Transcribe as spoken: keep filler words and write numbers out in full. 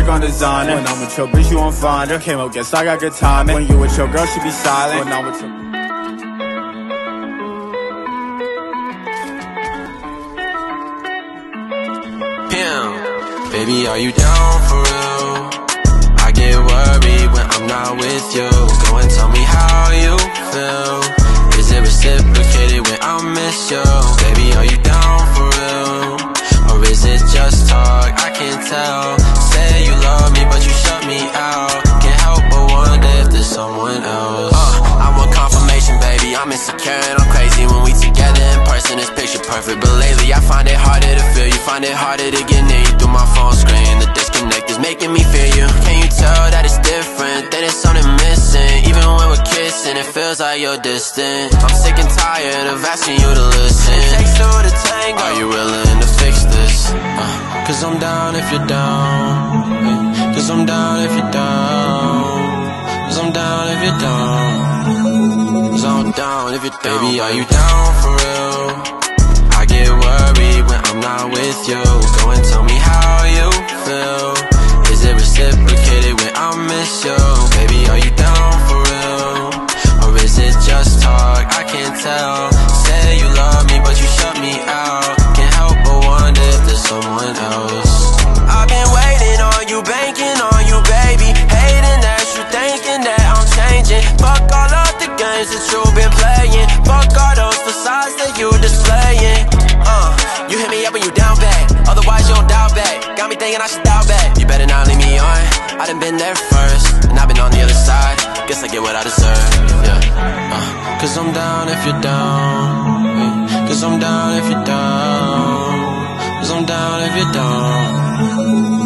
check on designer. When I'm with your bitch, you won't find her. Came up, guess I got good timing. When you with your girl, she be silent. When I'm with your... Pimp, baby, are you down for real? I get worried when I'm not with you. Go and tell me how you feel. Is it reciprocated when I miss you? Baby, are you down for real? Or is it just talk? I can't tell. Say you love me, but you shut me out. Can't help but wonder if there's someone else. uh, I want confirmation, baby, I'm insecure and I'm crazy. When we together in person, it's picture perfect. But lately I find it harder to feel you. Find it harder to get near you through my phone screen. The disconnect is making me fear you. Can you tell that it's different? That it's something missing. Even when we're kissing, it feels like you're distant. I'm sick and tired of asking you to listen. It takes two to tango. Are you willing to fix this? Uh, Cause I'm down if you're down. Cause I'm down if you're down. Cause I'm down if you're down. Cause I'm down if you're down. Baby, are you down for real? I get worried when I'm not with you. Go and tell me how you feel. Is it reciprocated when I miss you? Baby, are you down for real? Or is it just talk? I can't tell. Say you love me, but you shut me out. Can't help but wonder if there's someone else. I've been waiting on you, banking on you, baby. Hating that you thinking that I'm changing. Fuck all of the games that you've been playing. Fuck all those facades that you displaying. Uh, you hit me up when you down bad. Otherwise you don't doubt back. Got me thinking I should doubt back. You better not leave me on. I done been there first, and I've been on the other side. Guess I get what I deserve, yeah. uh, Cause I'm down if you're down. Cause I'm down if you're down. Cause I'm down if you're down.